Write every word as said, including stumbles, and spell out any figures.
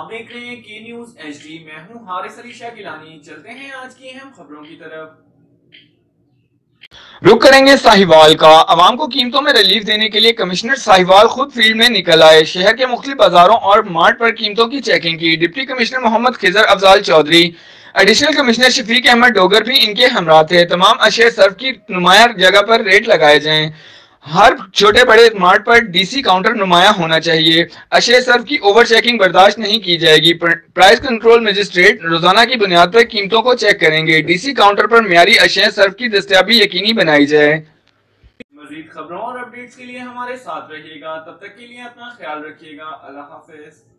आप देख रहे हैं के न्यूज एच डी। मैं हूं हारिस अली शाह गिलानी। चलते हैं आज की अहम खबरों की तरफ। रुक करेंगे साहिवाल का। अवाम को कीमतों में रिलीफ देने के लिए कमिश्नर साहिवाल खुद फील्ड में निकल आए। शहर के मुख्तलिफ बाजारों और मार्ट पर कीमतों की चेकिंग की। Deputy commissioner Mohammad Khizar Afzal Chaudhry, additional commissioner Shafiq Ahmed Dogar भी इनके हमरा थे। तमाम अशे सर्फ की नुमाया जगह पर रेट लगाए जाएं। हर छोटे बड़े मार्ट पर डीसी काउंटर नुमाया होना चाहिए। अशे सर्फ की ओवर चेकिंग बर्दाश्त नहीं की जाएगी। प्राइस कंट्रोल मजिस्ट्रेट रोजाना की बुनियाद पर कीमतों को चेक करेंगे। डीसी काउंटर पर मियारी अशे सर्फ की दस्तयाबी यकीनी बनाई जाए। मजीद खबरों और अपडेट्स के लिए हमारे साथ रहिएगा। तब तक के लिए अपना ख्याल रखिएगा। अल्लाह हाफिज।